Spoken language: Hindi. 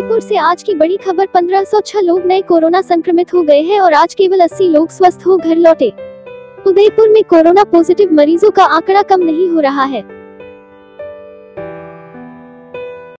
उदयपुर से आज की बड़ी खबर, 1506 लोग नए कोरोना संक्रमित हो गए हैं और आज केवल 80 लोग स्वस्थ हो घर लौटे। उदयपुर में कोरोना पॉजिटिव मरीजों का आंकड़ा कम नहीं हो रहा है।